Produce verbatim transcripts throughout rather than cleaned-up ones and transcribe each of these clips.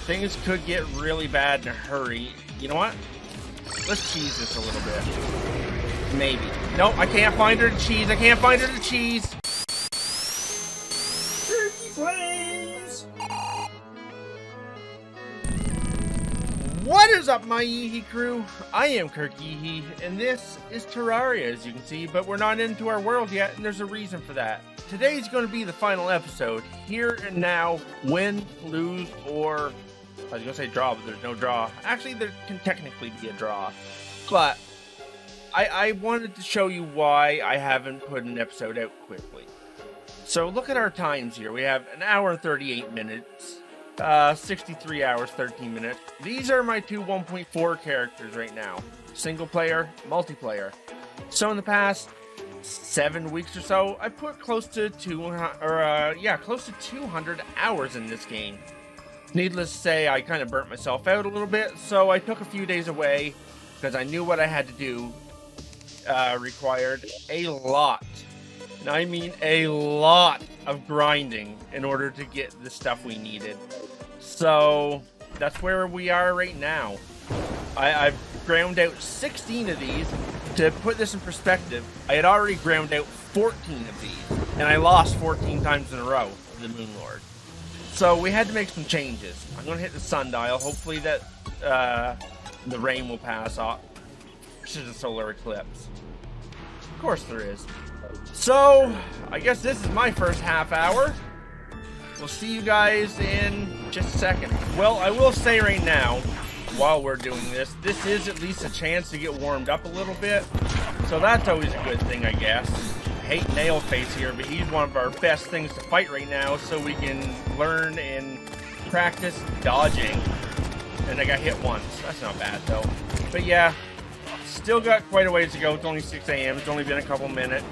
things could get really bad in a hurry. You know what? Let's cheese this a little bit. Maybe. Nope, I can't find her to cheese. I can't find her to cheese. Turkey Flames! What is up, my Yeehee crew? I am Kirk Yeehee, and this is Terraria, as you can see, but we're not into our world yet, and there's a reason for that. Today's going to be the final episode, here and now, win, lose, or, I was going to say draw, but there's no draw. Actually, there can technically be a draw, but I, I wanted to show you why I haven't put an episode out quickly. So look at our times here. We have an hour and thirty-eight minutes. Uh, sixty-three hours, thirteen minutes. These are my two one point four characters right now. Single player, multiplayer. So in the past seven weeks or so, I put close to two, or uh, yeah, close to two hundred hours in this game. Needless to say, I kind of burnt myself out a little bit, so I took a few days away because I knew what I had to do uh, required a lot. And I mean a lot of grinding in order to get the stuff we needed. So that's where we are right now. I, I've ground out sixteen of these. To put this in perspective, I had already ground out fourteen of these, and I lost fourteen times in a row to the Moon Lord. So we had to make some changes. I'm going to hit the sundial. Hopefully that uh, the rain will pass off. This is a solar eclipse. Of course there is. So, I guess this is my first half hour. We'll see you guys in just a second. Well, I will say right now, while we're doing this, this is at least a chance to get warmed up a little bit. So that's always a good thing, I guess. I hate Nailface here, but he's one of our best things to fight right now, so we can learn and practice dodging. And I got hit once. That's not bad, though. But yeah, still got quite a ways to go. It's only six A M It's only been a couple minutes.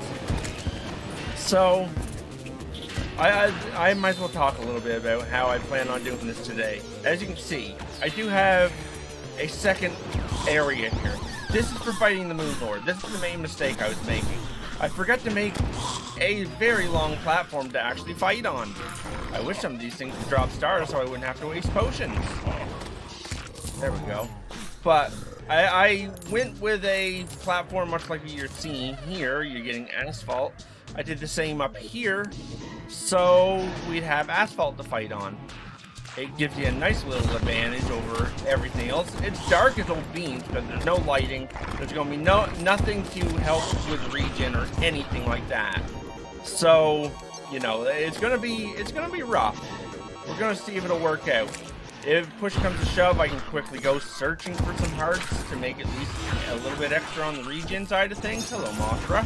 So, I, I, I might as well talk a little bit about how I plan on doing this today. As you can see, I do have a second area here. This is for fighting the Moon Lord. This is the main mistake I was making. I forgot to make a very long platform to actually fight on. I wish some of these things would drop stars so I wouldn't have to waste potions. There we go. But I, I went with a platform much like you're seeing here. You're getting asphalt. I did the same up here, so we'd have asphalt to fight on. It gives you a nice little advantage over everything else. It's dark as old beans because there's no lighting. There's going to be no nothing to help with regen or anything like that. So, you know, it's going to be it's going to be rough. We're going to see if it'll work out. If push comes to shove, I can quickly go searching for some hearts to make at least a little bit extra on the regen side of things. Hello, Mothra.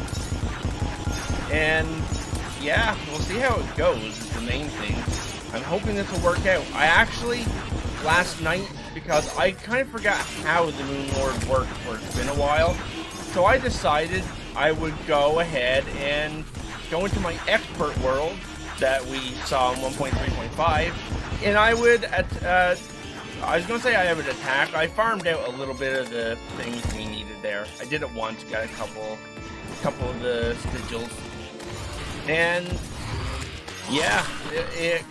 And yeah, we'll see how it goes is the main thing. I'm hoping this will work out. I actually, last night, because I kind of forgot how the Moon Lord worked for it's been a while, so I decided I would go ahead and go into my expert world that we saw in one point three point five, and I would, uh, I was going to say I would attack. I farmed out a little bit of the things we needed there. I did it once, got a couple, a couple of the sigils. And yeah, it, it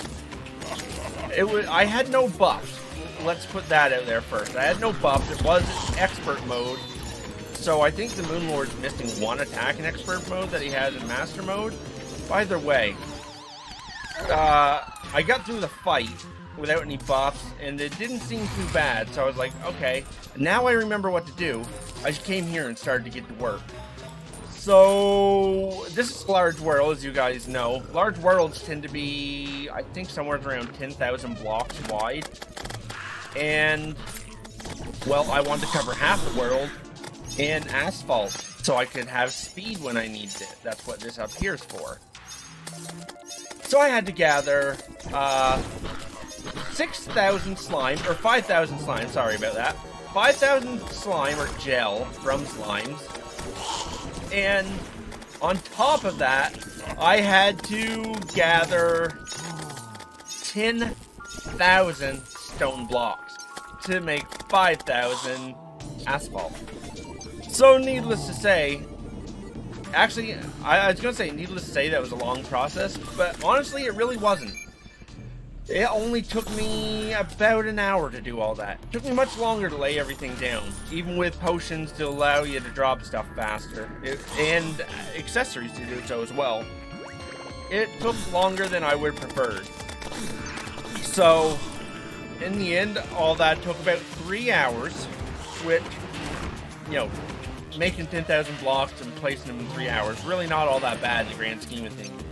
it was. I had no buffs. Let's put that out there first. I had no buffs. It was expert mode, so I think the Moon Lord's missing one attack in expert mode that he has in master mode. Either way, uh, I got through the fight without any buffs, and it didn't seem too bad. So I was like, okay, now I remember what to do. I just came here and started to get to work. So, this is a large world, as you guys know. Large worlds tend to be, I think, somewhere around ten thousand blocks wide. And, well, I wanted to cover half the world in asphalt, so I could have speed when I needed it. That's what this up here is for. So I had to gather uh, six thousand slime, or five thousand slime, sorry about that. five thousand slime, or gel, from slimes. And on top of that, I had to gather ten thousand stone blocks to make five thousand asphalt. So needless to say, actually, I, I was going to say needless to say that was a long process, but honestly it really wasn't. It only took me about an hour to do all that. It took me much longer to lay everything down, even with potions to allow you to drop stuff faster, it, and accessories to do so as well. It took longer than I would prefer. So, in the end, all that took about three hours, which, you know, making ten thousand blocks and placing them in three hours, really not all that bad in the grand scheme of things.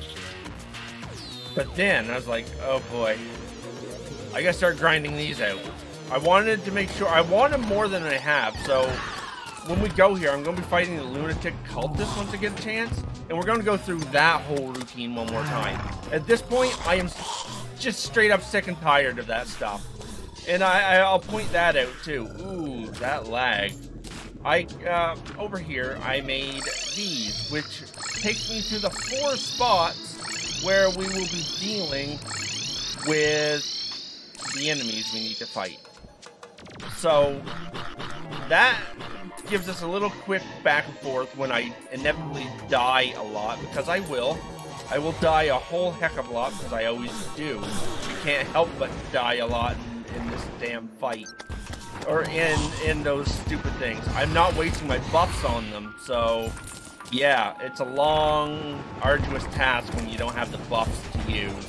But then I was like, oh boy, I gotta start grinding these out. I wanted to make sure, I wanted more than I have, so when we go here, I'm gonna be fighting the lunatic cultist once I get a chance, and we're gonna go through that whole routine one more time. At this point, I am just straight up sick and tired of that stuff. And I, I'll point that out too. Ooh, that lag. I, uh, over here, I made these, which takes me to the four spots where we will be dealing with the enemies we need to fight. So, that gives us a little quick back and forth when I inevitably die a lot, because I will. I will die a whole heck of a lot, because I always do. You can't help but die a lot in, in this damn fight. Or in, in those stupid things. I'm not wasting my buffs on them, so... yeah, it's a long, arduous task when you don't have the buffs to use.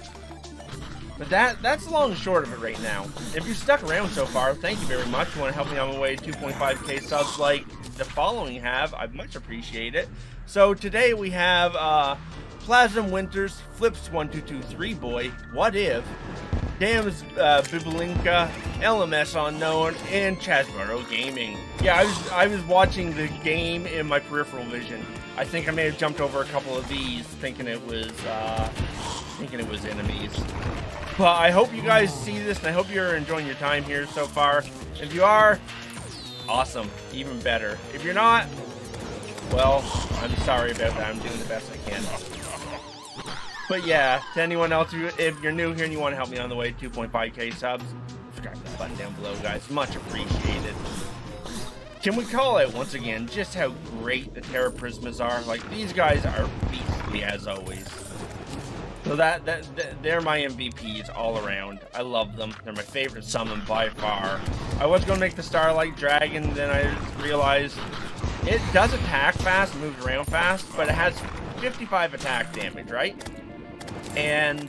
But that that's the long and short of it right now. If you've stuck around so far, thank you very much. You want to help me on my way to two point five K subs like the following have, I'd much appreciate it. So today we have uh, Plasm Winters, Flips one two two three Boy, What If, Dams uh, Bibelinka, L M S Unknown, and Chasbaro Gaming. Yeah, I was I was watching the game in my peripheral vision. I think I may have jumped over a couple of these, thinking it was uh, thinking it was enemies. But I hope you guys see this, and I hope you're enjoying your time here so far. If you are, awesome, even better. If you're not, well, I'm sorry about that. I'm doing the best I can. But yeah, to anyone else, if you're new here and you want to help me on the way to two point five K subs, subscribe to the button down below, guys. Much appreciated. Can we call out once again just how great the Terra Prismas are? Like, these guys are beastly as always. So that, that, that they're my M V Ps all around. I love them. They're my favorite summon by far. I was going to make the Starlight Dragon, then I realized it does attack fast, moves around fast, but it has fifty-five attack damage, right? And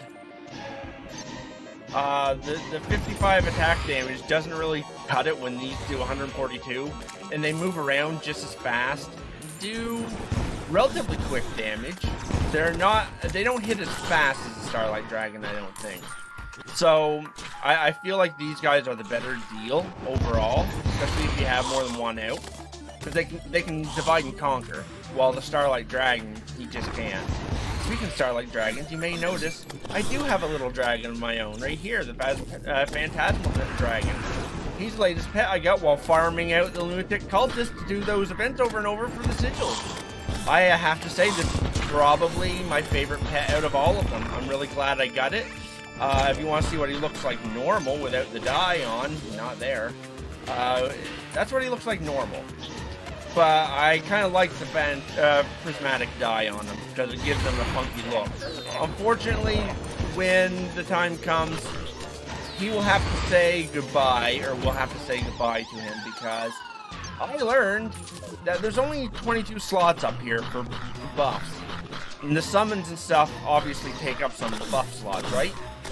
uh, the, the fifty-five attack damage doesn't really cut it when these do one hundred forty-two, and they move around just as fast, do relatively quick damage. They're not, they don't hit as fast as the Starlight Dragon, I don't think. So, I, I feel like these guys are the better deal overall, especially if you have more than one out. Because they can, they can divide and conquer, while the Starlight Dragon, he just can't. Speaking of Starlight Dragons, you may notice I do have a little dragon of my own right here, the uh, Phantasmal Dragon. He's the latest pet I got while farming out the Lunatic Cultist to do those events over and over for the sigils. I have to say, this is probably my favorite pet out of all of them. I'm really glad I got it. Uh, if you want to see what he looks like normal without the dye on, not there. Uh, that's what he looks like normal. But I kind of like the fan, uh, prismatic dye on him because it gives him a funky look. Unfortunately, when the time comes, he will have to say goodbye, or we'll have to say goodbye to him, because I learned that there's only twenty-two slots up here for buffs. And the summons and stuff obviously take up some of the buff slots, right?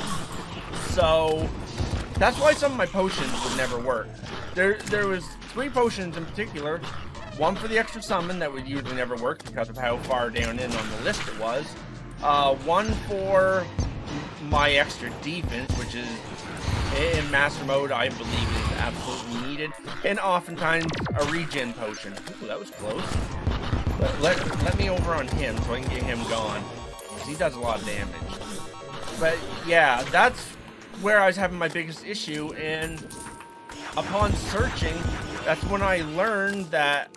So that's why some of my potions would never work. There, there was three potions in particular. One for the extra summon that would usually never work because of how far down in on the list it was. Uh, one for my extra defense, which is in Master Mode, I believe is absolutely needed. And oftentimes a regen potion. Ooh, that was close. But let, let me over on him so I can get him gone. He does a lot of damage. But yeah, that's where I was having my biggest issue, and upon searching, that's when I learned that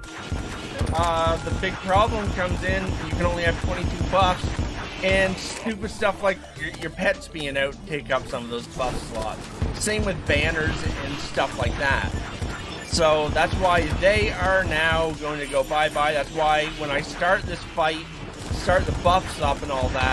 uh, the big problem comes in. You can only have twenty-two buffs, and stupid stuff like your, your pets being out take up some of those buff slots. Same with banners and stuff like that. So that's why they are now going to go bye-bye. That's why when I start this fight, start the buffs up and all that,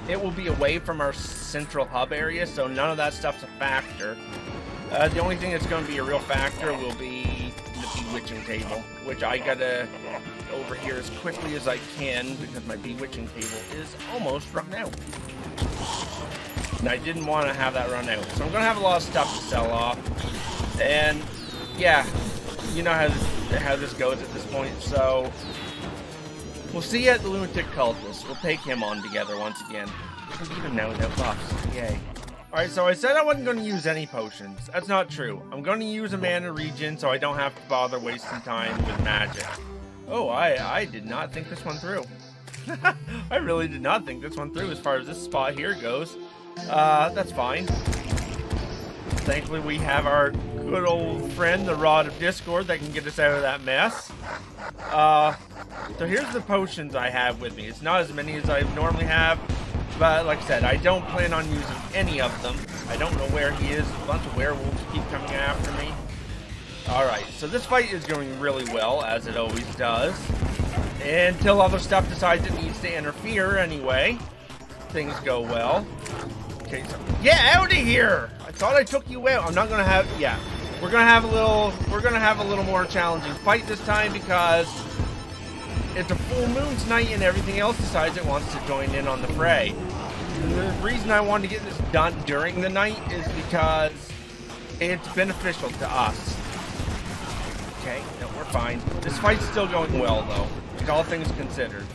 it will be away from our central hub area, so none of that stuff's a factor. Uh, the only thing that's going to be a real factor will be the bewitching table, which I gotta over here as quickly as I can because my bewitching table is almost run out. And I didn't want to have that run out. So I'm going to have a lot of stuff to sell off. And yeah, you know how this, how this goes at this point. So we'll see you at the Lunatic Cultist. We'll take him on together once again. I can even now without buffs. Yay. Alright, so I said I wasn't going to use any potions. That's not true. I'm going to use a mana regen so I don't have to bother wasting time with magic. Oh, I, I did not think this one through. I really did not think this one through as far as this spot here goes. Uh, that's fine. Thankfully we have our good old friend, the Rod of Discord, that can get us out of that mess. Uh, so here's the potions I have with me. It's not as many as I normally have. But like I said, I don't plan on using any of them. I don't know where he is. A bunch of werewolves keep coming after me. Alright, so this fight is going really well, as it always does. Until other stuff decides it needs to interfere anyway. Things go well. Okay, so get out of here! I thought I took you out. I'm not gonna have, yeah. We're gonna have a little, we're gonna have a little more challenging fight this time because it's a full moon tonight and everything else decides it wants to join in on the fray. And the reason I wanted to get this done during the night is because it's beneficial to us. Okay, no, we're fine. This fight's still going well, though. Like, all things considered.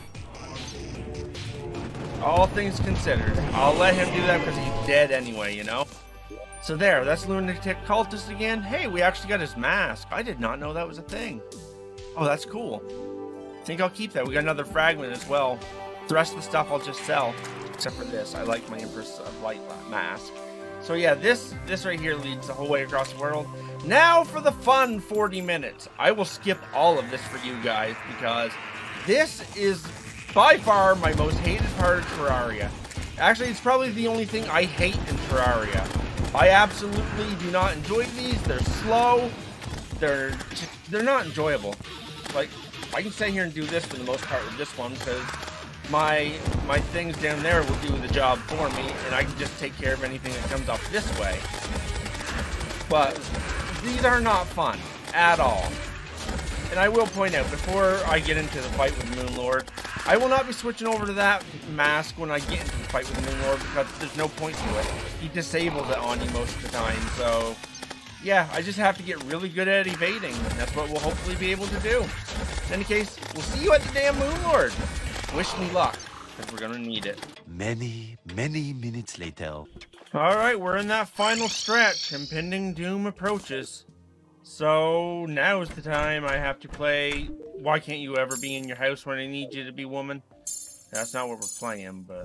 All things considered. I'll let him do that because he's dead anyway, you know? So there, that's Lunatic Cultist again. Hey, we actually got his mask. I did not know that was a thing. Oh, that's cool. I think I'll keep that. We got another fragment as well. The rest of the stuff I'll just sell. Except for this. I like my Empress of Light mask. So yeah, this this right here leads the whole way across the world. Now for the fun forty minutes. I will skip all of this for you guys because this is by far my most hated part of Terraria. Actually, it's probably the only thing I hate in Terraria. I absolutely do not enjoy these. They're slow. They're they're not enjoyable. Like, I can sit here and do this for the most part with this one because my my things down there will do the job for me, and I can just take care of anything that comes up this way. But these are not fun at all. And I will point out, before I get into the fight with Moonlord, I will not be switching over to that mask when I get into the fight with Moonlord because there's no point to it. He disables it on you most of the time, so yeah, I just have to get really good at evading, and that's what we'll hopefully be able to do. In any case, we'll see you at the damn Moonlord. Wish me luck, because we're gonna need it. Many, many minutes later. Alright, we're in that final stretch. Impending doom approaches. So, now is the time I have to play Why Can't You Ever Be in Your House When I Need You to Be Woman? That's not what we're playing, but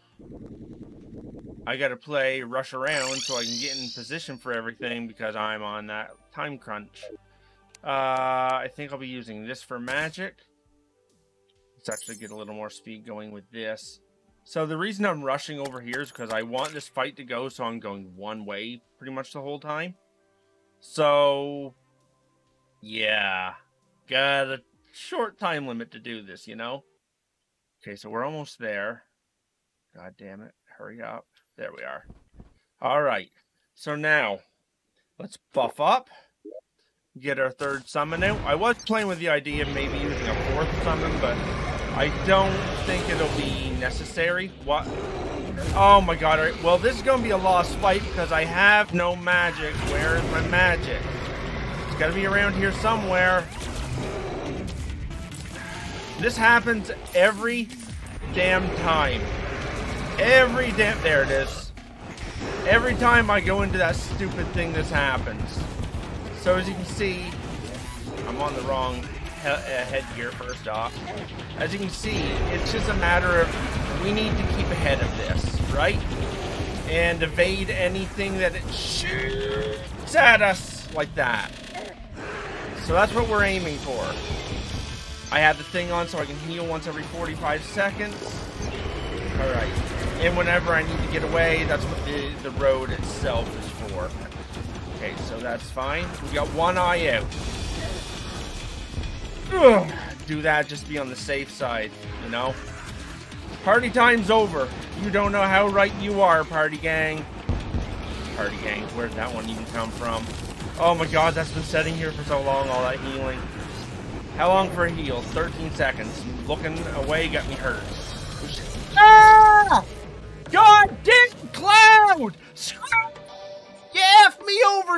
I gotta play Rush Around so I can get in position for everything because I'm on that time crunch. Uh, I think I'll be using this for magic. Let's actually get a little more speed going with this. So the reason I'm rushing over here is because I want this fight to go, so I'm going one way pretty much the whole time. So, yeah. Got a short time limit to do this, you know? Okay, so we're almost there. God damn it. Hurry up. There we are. Alright. So now, let's buff up. Get our third summon out. I was playing with the idea of maybe using a fourth summon, but I don't think it'll be necessary. What? Oh my god. All right. Well, this is going to be a lost fight because I have no magic. Where is my magic? It's got to be around here somewhere. This happens every damn time. Every damn... There it is. Every time I go into that stupid thing, this happens. So as you can see, I'm on the wrong he uh, headgear first off. As you can see, it's just a matter of we need to keep ahead of this, right? And evade anything that it shoots at us like that. So that's what we're aiming for. I have the thing on so I can heal once every forty-five seconds. Alright. And whenever I need to get away, that's what the, the road itself is for. Okay, so that's fine. We got one eye out. Ugh. Do that, just be on the safe side, you know? Party time's over. You don't know how right you are, party gang. Party gang, where'd that one even come from? Oh my god, that's been sitting here for so long, all that healing. How long for a heal? thirteen seconds. Looking away got me hurt. Ah! God damn Cloud! Screw you F me over!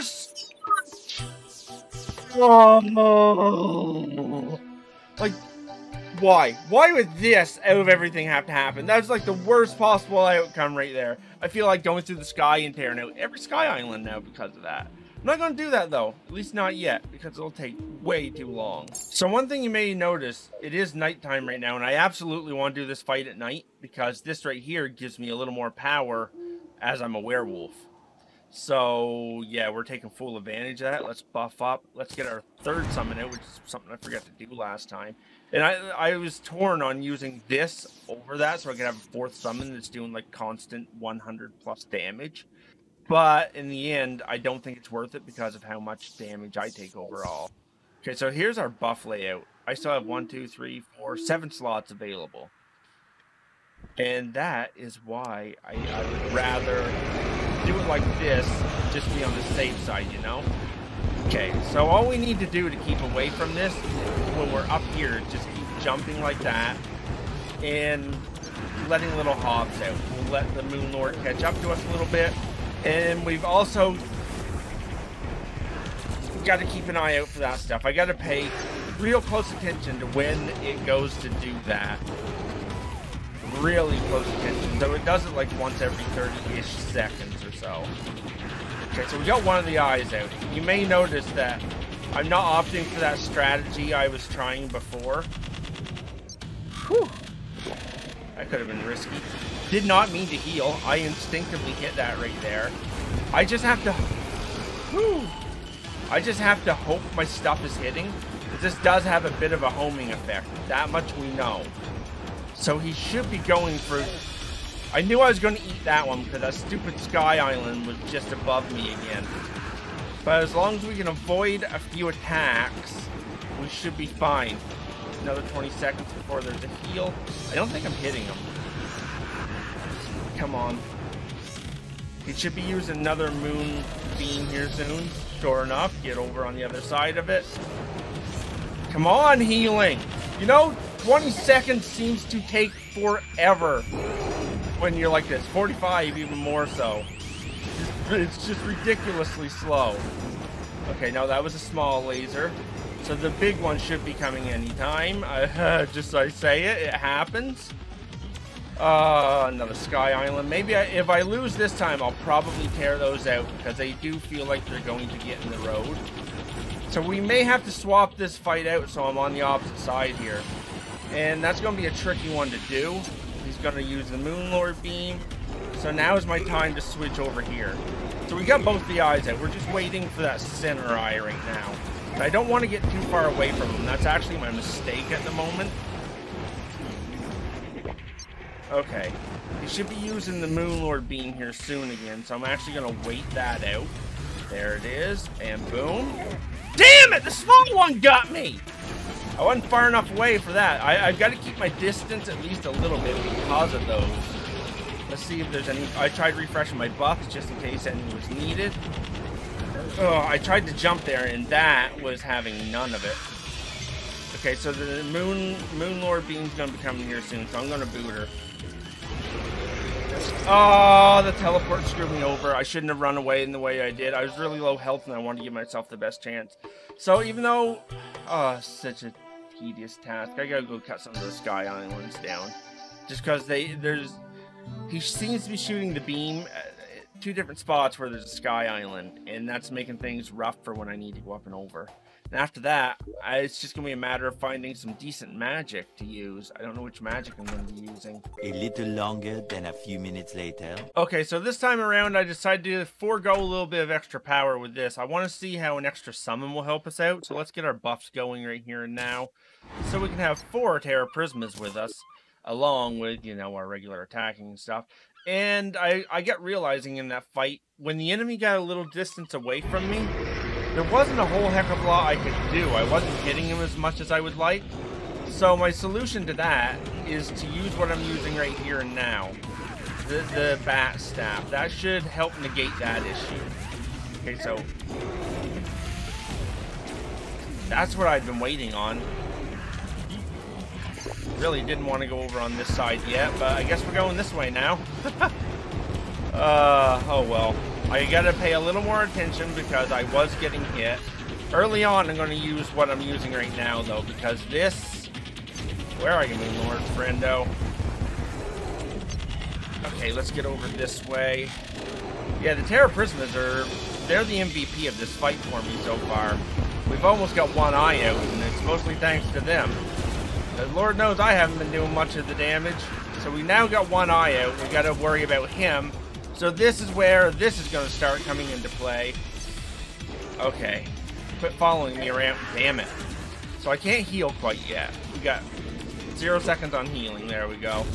Oh. Like, why? Why would this, out of everything, have to happen? That's like the worst possible outcome right there. I feel like going through the sky and tearing out every sky island now because of that. I'm not going to do that though, at least not yet, because it'll take way too long. So one thing you may notice, it is nighttime right now, and I absolutely want to do this fight at night, because this right here gives me a little more power as I'm a werewolf. So yeah, we're taking full advantage of that. Let's buff up. Let's get our third summon out, which is something I forgot to do last time. And I, I was torn on using this over that, so I could have a fourth summon that's doing like constant one hundred plus damage. But in the end, I don't think it's worth it because of how much damage I take overall. Okay, so here's our buff layout. I still have one, two, three, four, seven slots available. And that is why I, I would rather do it like this, just be on the safe side, you know? Okay, so all we need to do to keep away from this, when we're up here, just keep jumping like that, and letting little hops out. We'll let the Moon Lord catch up to us a little bit. And we've also got to keep an eye out for that stuff. I got to pay real close attention to when it goes to do that. Really close attention. So it does it like once every thirty-ish seconds or so. Okay, so we got one of the eyes out. You may notice that I'm not opting for that strategy I was trying before. Whew. That could have been risky. Did not mean to heal. I instinctively hit that right there. I just have to... Whew, I just have to hope my stuff is hitting. This does have a bit of a homing effect. That much we know. So he should be going for... I knew I was going to eat that one because that stupid Sky Island was just above me again. But as long as we can avoid a few attacks, we should be fine. Another twenty seconds before there's a heal. I don't think I'm hitting him. Come on. He should be using another moon beam here soon. Sure enough, get over on the other side of it. Come on, healing! You know, twenty seconds seems to take forever when you're like this. forty-five even more so. It's just ridiculously slow. Okay, now that was a small laser. So the big one should be coming anytime. Uh, just so I say it, it happens. Uh, another Sky Island. Maybe I, if I lose this time, I'll probably tear those out because they do feel like they're going to get in the road. So we may have to swap this fight out so I'm on the opposite side here. And that's going to be a tricky one to do. He's going to use the Moon Lord beam. So now is my time to switch over here. So we got both the eyes out. We're just waiting for that center eye right now. And I don't want to get too far away from him. That's actually my mistake at the moment. Okay. He should be using the Moon Lord beam here soon again. So I'm actually going to wait that out. There it is. And boom. Damn it! The small one got me! I wasn't far enough away for that. I, I've got to keep my distance at least a little bit because of those. Let's see if there's any... I tried refreshing my buffs just in case any was needed. Oh, I tried to jump there and that was having none of it. Okay, so the Moon Moon Lord beam's going to be coming here soon, so I'm going to boot her. Oh, the teleport screwed me over. I shouldn't have run away in the way I did. I was really low health and I wanted to give myself the best chance. So even though... Oh, such a tedious task. I gotta go cut some of those Sky Islands down. Just because they... There's... He seems to be shooting the beam at two different spots where there's a Sky Island. And that's making things rough for when I need to go up and over. And after that, I, it's just going to be a matter of finding some decent magic to use. I don't know which magic I'm going to be using. A little longer than a few minutes later. Okay, so this time around, I decided to forego a little bit of extra power with this. I want to see how an extra summon will help us out. So let's get our buffs going right here and now. So we can have four Terra Prismas with us, along with, you know, our regular attacking and stuff. And I, I get realizing in that fight, when the enemy got a little distance away from me, there wasn't a whole heck of a lot I could do. I wasn't hitting him as much as I would like. So my solution to that is to use what I'm using right here and now. The, the bat staff. That should help negate that issue. Okay, so that's what I've been waiting on. Really didn't want to go over on this side yet, but I guess we're going this way now. uh, oh well. I gotta pay a little more attention because I was getting hit. Early on, I'm going to use what I'm using right now, though, because this... Where are you, Moon Lord, friendo? Okay, let's get over this way. Yeah, the Terra Prismas are... They're the M V P of this fight for me so far. We've almost got one eye out, and it's mostly thanks to them. But Lord knows I haven't been doing much of the damage. So we now got one eye out. We got to worry about him. So this is where this is going to start coming into play. Okay. Quit following me around. Damn it. So I can't heal quite yet. We got zero seconds on healing. There we go.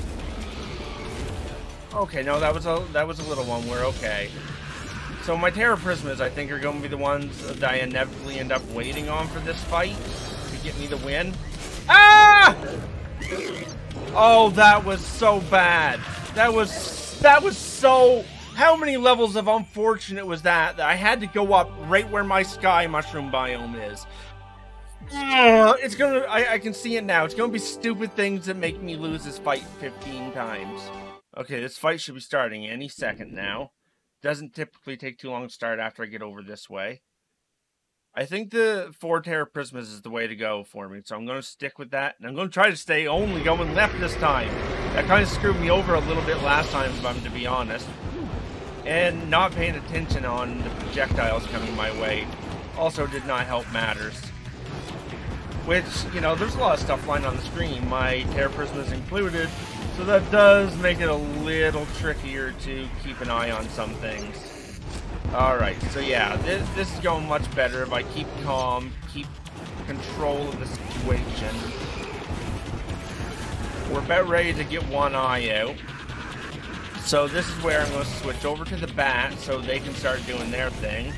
Okay, no, that was a that was a little one. We're okay. So my Terra Prismas, I think, are going to be the ones that I inevitably end up waiting on for this fight to get me the win. Ah! Oh, that was so bad. That was that was so. How many levels of unfortunate was that that I had to go up right where my sky mushroom biome is? Uh, it's gonna. I, I can see it now. It's gonna be stupid things that make me lose this fight fifteen times. Okay, this fight should be starting any second now. Doesn't typically take too long to start after I get over this way. I think the four Terra Prismas is the way to go for me, so I'm going to stick with that. And I'm going to try to stay only going left this time. That kind of screwed me over a little bit last time, if I'm to be honest. And not paying attention on the projectiles coming my way also did not help matters. Which, you know, there's a lot of stuff lying on the screen, my Terra Prismas included, so that does make it a little trickier to keep an eye on some things. Alright, so yeah, this, this is going much better if I keep calm, keep control of the situation. We're about ready to get one eye out. So this is where I'm going to switch over to the bat so they can start doing their thing.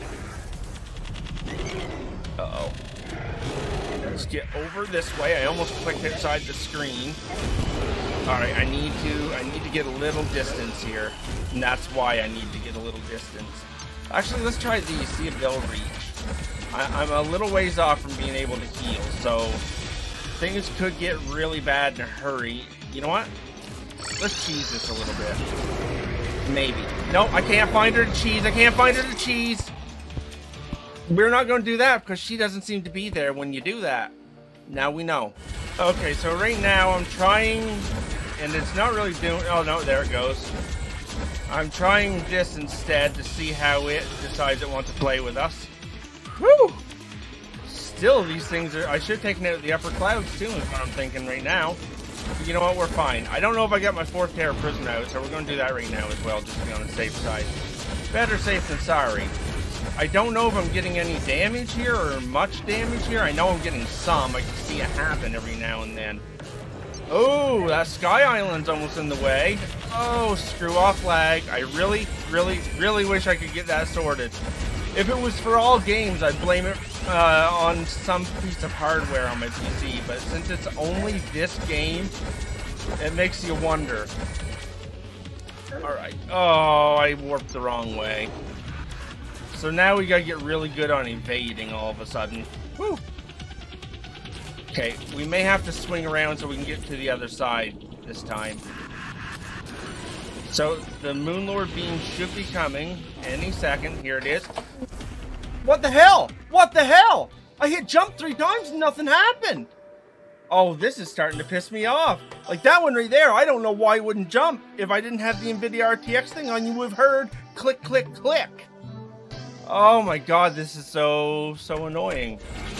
Uh-oh. Let's get over this way. I almost clicked inside the screen. Alright, I need to I need to get a little distance here. And that's why I need to get a little distance. Actually, let's try these, see if they'll reach. I, I'm a little ways off from being able to heal, so things could get really bad in a hurry. You know what? Let's cheese this a little bit. Maybe. No, I can't find her to cheese. I can't find her to cheese. We're not going to do that because she doesn't seem to be there when you do that. Now we know. Okay, so right now I'm trying, and it's not really doing... Oh, no, there it goes. I'm trying this instead to see how it decides it wants to play with us. Whew! Still, these things are... I should have taken out the upper clouds, too, is what I'm thinking right now. But you know what? We're fine. I don't know if I got my fourth Terra Prism out, so we're going to do that right now as well, just to be on the safe side. Better safe than sorry. I don't know if I'm getting any damage here or much damage here. I know I'm getting some. I can see it happen every now and then. Oh, that Sky Island's almost in the way. Oh, screw off lag. I really, really, really wish I could get that sorted. If it was for all games, I'd blame it uh, on some piece of hardware on my P C. But since it's only this game, it makes you wonder. Alright. Oh, I warped the wrong way. So now we gotta get really good on evading all of a sudden. Woo! Okay, we may have to swing around so we can get to the other side this time. So the Moon Lord beam should be coming any second. Here it is. What the hell? What the hell? I hit jump three times and nothing happened. Oh, this is starting to piss me off. Like that one right there, I don't know why it wouldn't jump. If I didn't have the NVIDIA R T X thing on, you would have heard click, click, click. Oh my god, this is so, so annoying.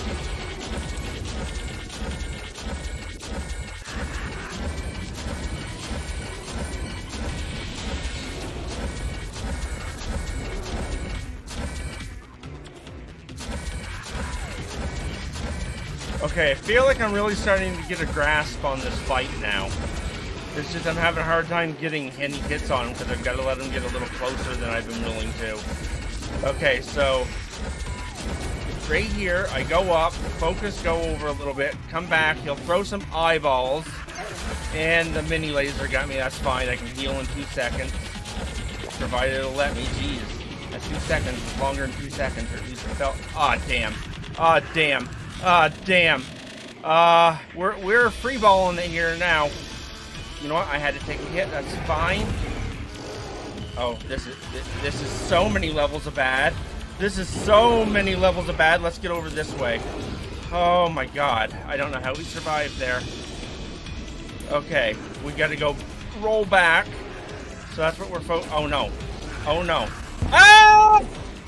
Okay, I feel like I'm really starting to get a grasp on this fight now. It's just I'm having a hard time getting any hits on him because I've got to let him get a little closer than I've been willing to. Okay, so right here. I go up, focus, go over a little bit, come back. He'll throw some eyeballs, and the mini laser got me. That's fine. I can heal in two seconds, provided it'll let me. Jeez, that's two seconds. It's longer than two seconds, or at least it felt. Ah, oh, damn. Ah, oh, damn. Ah, oh, damn. Uh, we're we're free balling it here now. You know what? I had to take a hit. That's fine. Oh, this is this, this is so many levels of bad. This is so many levels of bad. Let's get over this way. Oh my god. I don't know how we survived there. Okay, we gotta go roll back. So that's what we're fo- Oh no. Oh no. Ah!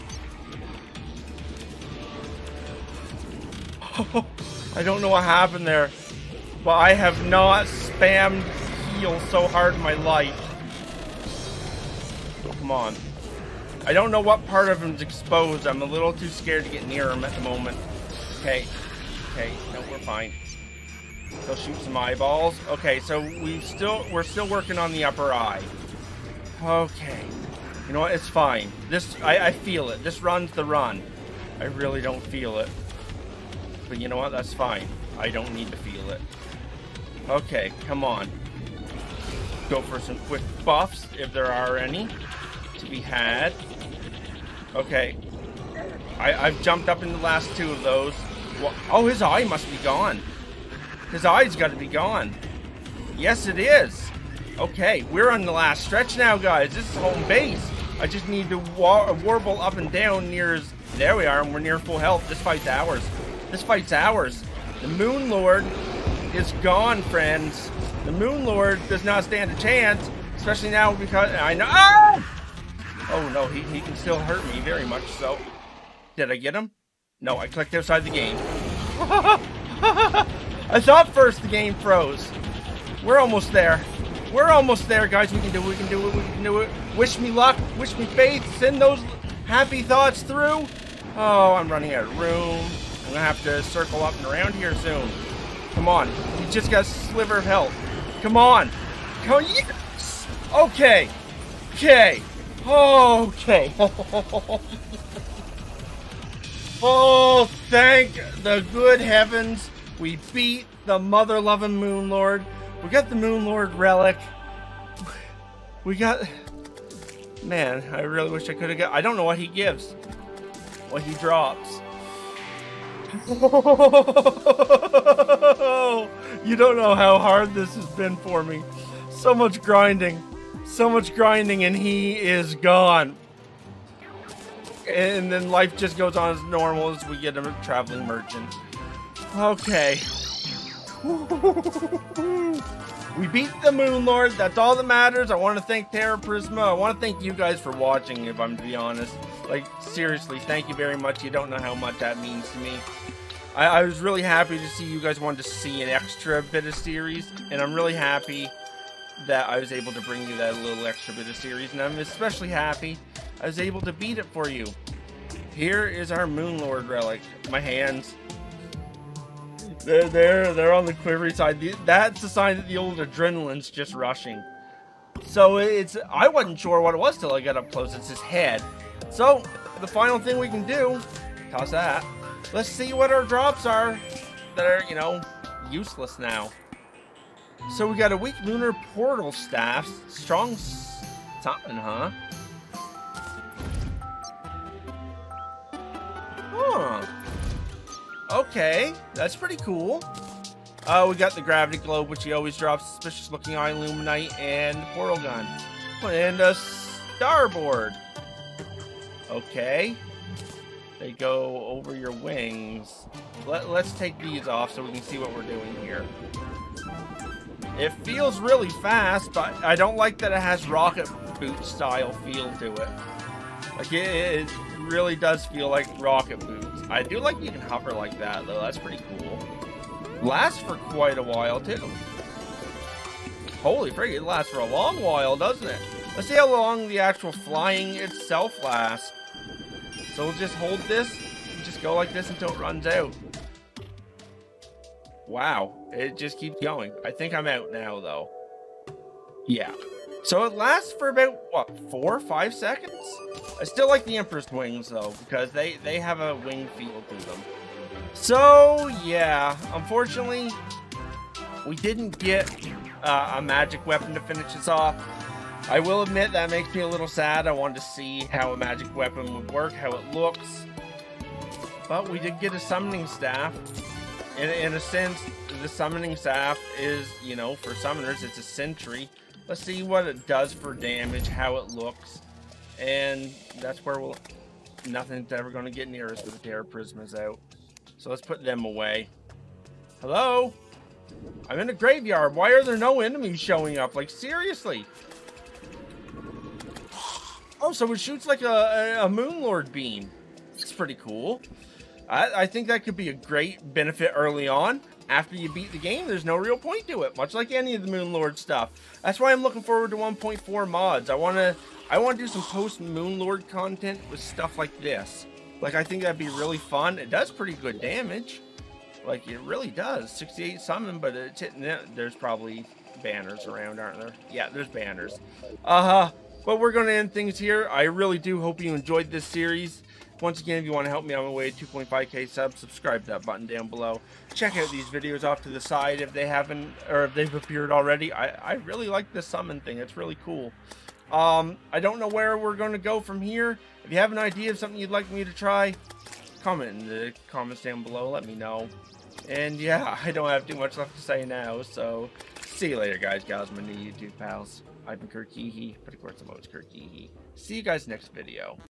Oh, I don't know what happened there, but I have not spammed heal so hard in my life. Come on. I don't know what part of him's exposed. I'm a little too scared to get near him at the moment. Okay. Okay. No, we're fine. He'll shoot some eyeballs. Okay, so we still we're still working on the upper eye. Okay. You know what? It's fine. This I, I feel it. This run's the run. I really don't feel it. But you know what? That's fine. I don't need to feel it. Okay, come on. Go for some quick buffs if there are any to be had. Okay. I, I've jumped up in the last two of those. Well, oh, his eye must be gone. His eye's got to be gone. Yes, it is. Okay, we're on the last stretch now, guys. This is home base. I just need to war warble up and down near his... There we are, and we're near full health. This fight's ours. This fight's ours. The Moon Lord is gone, friends. The Moon Lord does not stand a chance, especially now because I know... Ah! Oh no, he, he can still hurt me, very much so. Did I get him? No, I clicked outside the game. I thought first the game froze. We're almost there. We're almost there, guys. We can do it, we can do it, we can do it. Wish me luck, wish me faith, send those happy thoughts through. Oh, I'm running out of room. I'm gonna have to circle up and around here soon. Come on, he just got a sliver of health. Come on. Come on, yes! Okay. Okay. Okay. Oh, thank the good heavens. We beat the mother-loving Moon Lord. We got the Moon Lord relic. We got... Man, I really wish I could have got... I don't know what he gives. What he drops. You don't know how hard this has been for me. So much grinding. So much grinding, and he is gone. And then life just goes on as normal as we get a traveling merchant. Okay. We beat the Moon Lord. That's all that matters. I want to thank Terra Prisma. I want to thank you guys for watching, if I'm to be honest. Like, seriously, thank you very much. You don't know how much that means to me. I, I was really happy to see you guys wanted to see an extra bit of series, and I'm really happy that I was able to bring you that little extra bit of series, and I'm especially happy I was able to beat it for you. Here is our Moon Lord relic. My hands. They're there. They're on the quivery side. That's a sign that the old adrenaline's just rushing. So it's... I wasn't sure what it was till I got up close. It's his head. So, the final thing we can do... Toss that. Let's see what our drops are that are, you know, useless now. So we got a weak lunar portal staff. Strong something, huh? Huh. Okay, that's pretty cool. Uh, we got the gravity globe, which he always drops. Suspicious looking eye illuminite and the portal gun. And a starboard. Okay. They go over your wings. Let, let's take these off so we can see what we're doing here. It feels really fast, but I don't like that it has rocket boot style feel to it. Like it, it really does feel like rocket boots. I do like you can hover like that though. That's pretty cool. Lasts for quite a while too. Holy frig, it lasts for a long while, doesn't it? Let's see how long the actual flying itself lasts. So we'll just hold this and just go like this until it runs out. Wow, it just keeps going. I think I'm out now though. Yeah. So it lasts for about, what, four or five seconds? I still like the Empress wings, though, because they, they have a wing feel to them. So, yeah, unfortunately, we didn't get uh, a magic weapon to finish us off. I will admit that makes me a little sad. I wanted to see how a magic weapon would work, how it looks. But we did get a summoning staff. In, in a sense, the summoning staff is, you know, for summoners, it's a sentry. Let's see what it does for damage, how it looks. And that's where we'll... Nothing's ever going to get near us with the Terra Prismas out. So let's put them away. Hello? I'm in a graveyard. Why are there no enemies showing up? Like, seriously? Oh, so it shoots like a, a, a Moonlord beam. That's pretty cool. I, I think that could be a great benefit early on. After you beat the game, there's no real point to it, much like any of the Moonlord stuff. That's why I'm looking forward to one point four mods. I want to I want to do some post-Moonlord content with stuff like this. Like, I think that'd be really fun. It does pretty good damage. Like, it really does. sixty-eight summon, but it's hitting it. There's probably banners around, aren't there? Yeah, there's banners. Uh-huh. But we're going to end things here. I really do hope you enjoyed this series. Once again, if you want to help me on my way to two point five K subs, subscribe to that button down below. Check out these videos off to the side if they haven't, or if they've appeared already. I, I really like this summon thing. It's really cool. Um, I don't know where we're going to go from here. If you have an idea of something you'd like me to try, comment in the comments down below. Let me know. And yeah, I don't have too much left to say now. So, see you later, guys, gals, my new YouTube pals. I've been KirkYeeHee, but of course I'm always KirkYeeHee. See you guys next video.